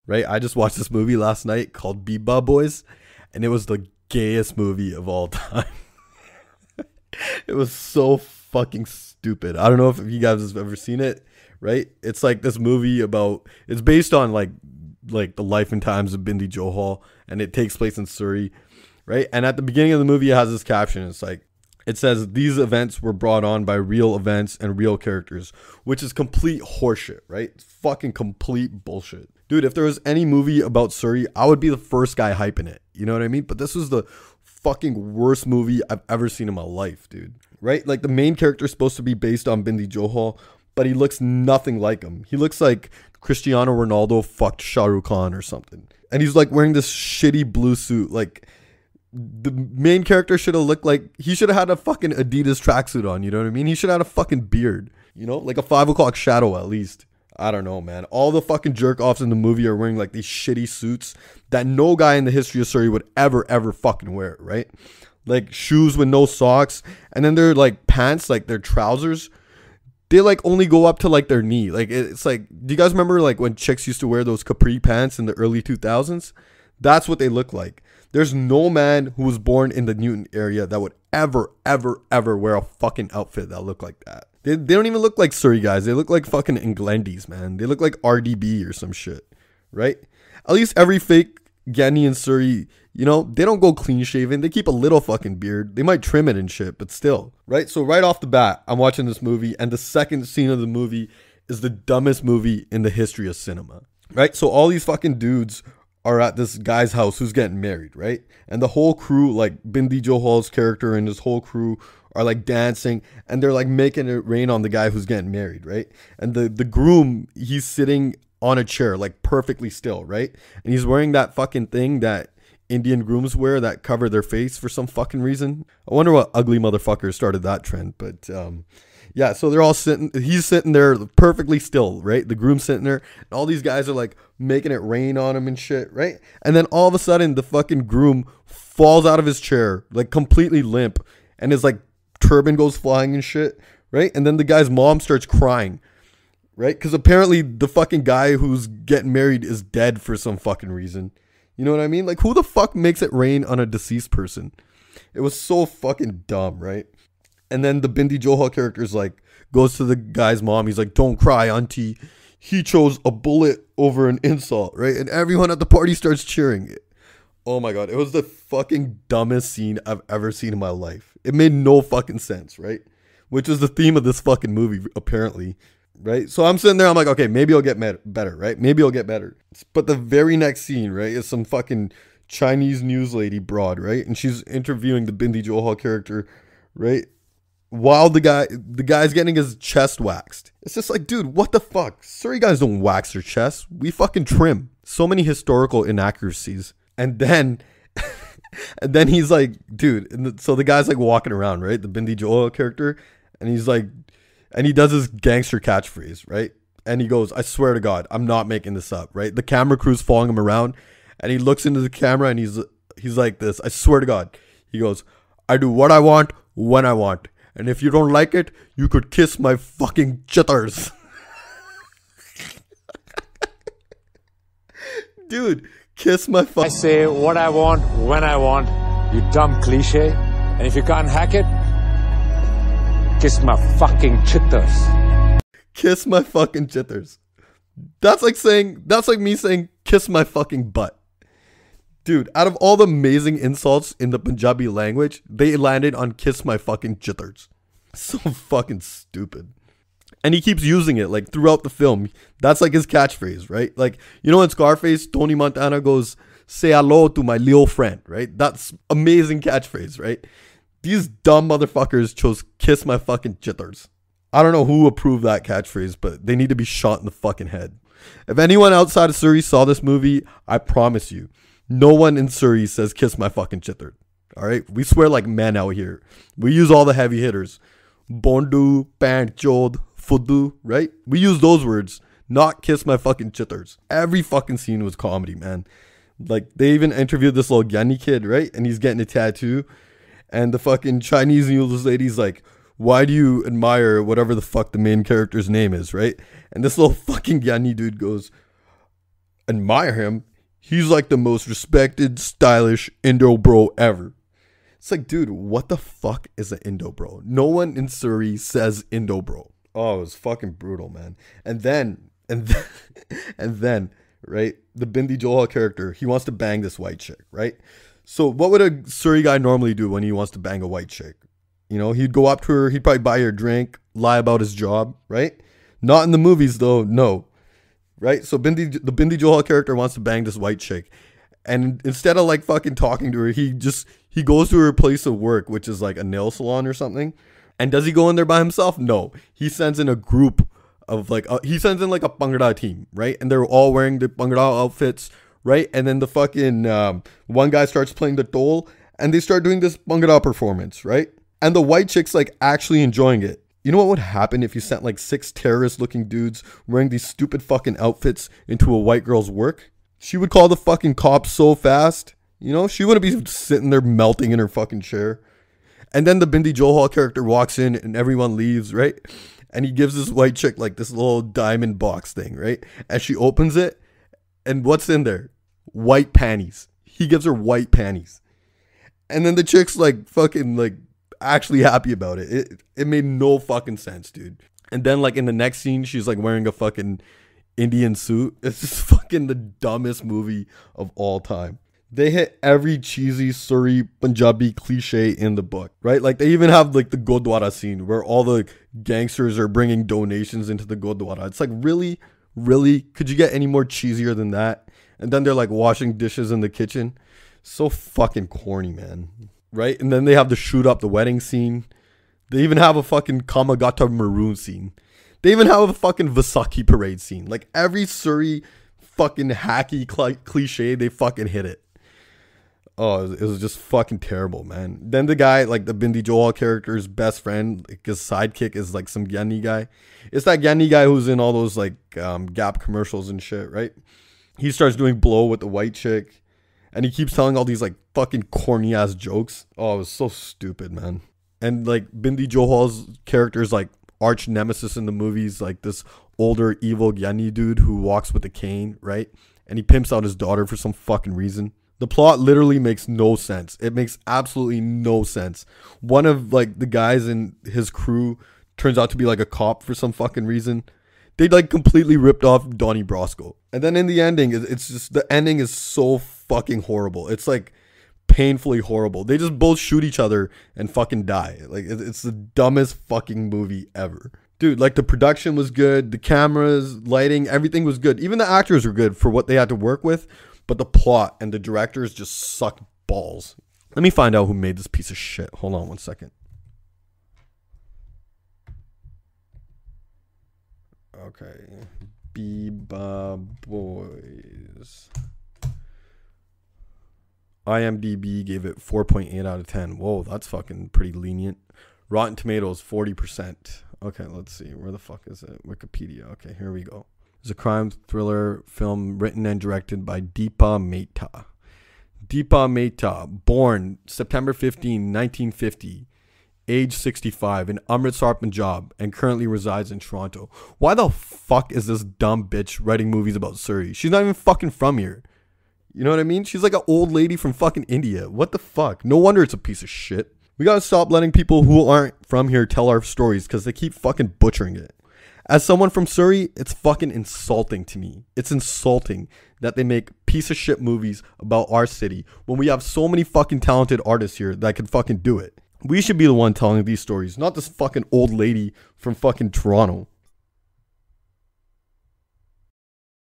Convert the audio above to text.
right? I just watched this movie last night called Beeba Boys, and it was the gayest movie of all time. It was so fucking stupid. I don't know if you guys have ever seen it, right? It's like this movie about, it's based on like the life and times of Bindi Johal, and it takes place in Surrey, right? And at the beginning of the movie, it has this caption. It's like, it says, these events were brought on by real events and real characters, which is complete horseshit, right? It's fucking complete bullshit. Dude, if there was any movie about Surrey, I would be the first guy hyping it. You know what I mean? But this was the fucking worst movie I've ever seen in my life, dude. Right? Like, the main character is supposed to be based on Bindi Johal, but he looks nothing like him. He looks like Cristiano Ronaldo fucked Shah Rukh Khan or something. And he's like wearing this shitty blue suit. Like, the main character should have looked like, he should have had a fucking Adidas tracksuit on, you know what I mean? He should have had a fucking beard, you know, like a 5 o'clock shadow at least. I don't know, man. All the fucking jerk offs in the movie are wearing like these shitty suits that no guy in the history of Surrey would ever fucking wear, right? Like shoes with no socks, and then their like pants, like their trousers, they like only go up to like their knee. Like it's like, do you guys remember like when chicks used to wear those capri pants in the early 2000s? That's what they look like. There's no man who was born in the Newton area that would ever wear a fucking outfit that looked like that. They don't even look like Surrey guys. They look like fucking Englandies, man. They look like RDB or some shit, right? At least every fake Gani in Surrey, you know, they don't go clean shaven. They keep a little fucking beard. They might trim it and shit, but still, right? So right off the bat, I'm watching this movie, and the second scene of the movie is the dumbest movie in the history of cinema, right? So all these fucking dudes are at this guy's house who's getting married, right? And the whole crew, like Bindi Johal's character and his whole crew, are like dancing, and they're like making it rain on the guy who's getting married, right? And the groom, he's sitting on a chair like perfectly still, right? And he's wearing that fucking thing that Indian grooms wear that cover their face for some fucking reason. I wonder what ugly motherfucker started that trend, but yeah, so they're all sitting, he's sitting there perfectly still, right? The groom's sitting there, and all these guys are like making it rain on him and shit, right? And then all of a sudden, the fucking groom falls out of his chair, like completely limp, and his like turban goes flying and shit, right? And then the guy's mom starts crying, right? Because apparently the fucking guy who's getting married is dead for some fucking reason. You know what I mean? Like, who the fuck makes it rain on a deceased person? It was so fucking dumb, right? And then the Bindi Johal character's like, goes to the guy's mom. He's like, don't cry, auntie. He chose a bullet over an insult, right? And everyone at the party starts cheering it. Oh my God. It was the fucking dumbest scene I've ever seen in my life. It made no fucking sense, right? Which is the theme of this fucking movie, apparently, right? So I'm sitting there, I'm like, okay, maybe I'll get better, right? Maybe I'll get better. But the very next scene, right, is some fucking Chinese news lady broad, right? And she's interviewing the Bindi Johal character, right? While the guy's getting his chest waxed. It's just like, dude, what the fuck? Surrey guys don't wax their chests. We fucking trim. So many historical inaccuracies. And then and then he's like, dude, and so the guy's like walking around, right? The Bindi Johal character, and he's like, and he does his gangster catchphrase, right? And he goes, I swear to God, I'm not making this up, right? The camera crew's following him around, and he looks into the camera, and he's like this, I swear to God. He goes, I do what I want, when I want. And if you don't like it, you could kiss my fucking chitters. Dude, kiss my fucking... I say what I want, when I want, you dumb cliche. And if you can't hack it, kiss my fucking chitters. Kiss my fucking chitters. That's like me saying, kiss my fucking butt. Dude, out of all the amazing insults in the Punjabi language, they landed on kiss my fucking chitters. So fucking stupid. And he keeps using it like throughout the film. That's like his catchphrase, right? Like, you know in Scarface, Tony Montana goes, say hello to my little friend, right? That's amazing catchphrase, right? These dumb motherfuckers chose kiss my fucking chitters. I don't know who approved that catchphrase, but they need to be shot in the fucking head. If anyone outside of Surrey saw this movie, I promise you, no one in Surrey says kiss my fucking chitter. All right? We swear like men out here. We use all the heavy hitters. Bondu, pant, chod, fudu, right? We use those words, not kiss my fucking chitters. Every fucking scene was comedy, man. Like, they even interviewed this little Gani kid, right? And he's getting a tattoo. And the fucking Chinese news lady's like, why do you admire whatever the fuck the main character's name is, right? And this little fucking Gani dude goes, admire him. He's like the most respected, stylish Indo bro ever. It's like, dude, what the fuck is an Indo bro? No one in Surrey says Indo bro. Oh, it was fucking brutal, man. And then, right, the Bindi Johal character, he wants to bang this white chick, right? So what would a Surrey guy normally do when he wants to bang a white chick? You know, he'd go up to her, he'd probably buy her a drink, lie about his job, right? Not in the movies though, no. Right? So the Bindi Johal character wants to bang this white chick. And instead of like fucking talking to her, he goes to her place of work, which is like a nail salon or something. And does he go in there by himself? No. He sends in a group of like, he sends in like a Bhangra team, right? And they're all wearing the Bhangra outfits, right? And then the fucking, one guy starts playing the dole and they start doing this Bhangra performance, right? And the white chick's like actually enjoying it. You know what would happen if you sent like 6 terrorist looking dudes wearing these stupid fucking outfits into a white girl's work? She would call the fucking cops so fast. You know, she wouldn't be sitting there melting in her fucking chair. And then the Bindi Johal character walks in and everyone leaves, right? And he gives this white chick like this little diamond box thing, right? And she opens it. And what's in there? White panties. He gives her white panties. And then the chick's like fucking like actually happy about it. It made no fucking sense, dude. And then like in the next scene, she's like wearing a fucking Indian suit. It's just fucking the dumbest movie of all time. They hit every cheesy Surrey Punjabi cliche in the book, right? Like they even have like the Gurdwara scene where all the gangsters are bringing donations into the Gurdwara. It's like, really? Could you get any more cheesier than that? And then they're like washing dishes in the kitchen. So fucking corny, man. Right? And then they have to shoot up the wedding scene. They even have a fucking Kamagata maroon scene. They even have a fucking Vaisakhi parade scene. Like every Surrey fucking hacky cliche, they fucking hit it. Oh, it was just fucking terrible, man. Then the guy, like the Bindi Johal character's best friend, like his sidekick is like some Gyanni guy. It's that Gyanni guy who's in all those like Gap commercials and shit, right? He starts doing blow with the white chick. And he keeps telling all these like fucking corny ass jokes. Oh, it was so stupid, man. And like Bindi Johal's character is like arch nemesis in the movies, like this older evil Gyanni dude who walks with a cane, right? And he pimps out his daughter for some fucking reason. The plot literally makes no sense. It makes absolutely no sense. One of like the guys in his crew turns out to be like a cop for some fucking reason. They like completely ripped off Donnie Brasco. And then in the ending, it's just, the ending is so fucking horrible. It's like painfully horrible. They just both shoot each other and fucking die. Like it's the dumbest fucking movie ever. Dude, like the production was good. The cameras, lighting, everything was good. Even the actors were good for what they had to work with. But the plot and the directors just sucked balls. Let me find out who made this piece of shit. Hold on one second. Okay. Beeba Boys. IMDb gave it 4.8 out of 10. Whoa, that's fucking pretty lenient. Rotten Tomatoes, 40%. Okay, let's see. Where the fuck is it? Wikipedia. Okay, here we go. It's a crime thriller film written and directed by Deepa Mehta. Deepa Mehta, born September 15, 1950, age 65, in Amritsar, Punjab, and currently resides in Toronto. Why the fuck is this dumb bitch writing movies about Surrey? She's not even fucking from here. You know what I mean? She's like an old lady from fucking India. What the fuck? No wonder it's a piece of shit. We gotta stop letting people who aren't from here tell our stories because they keep fucking butchering it. As someone from Surrey, it's fucking insulting to me. It's insulting that they make piece of shit movies about our city when we have so many fucking talented artists here that can fucking do it. We should be the one telling these stories, not this fucking old lady from fucking Toronto.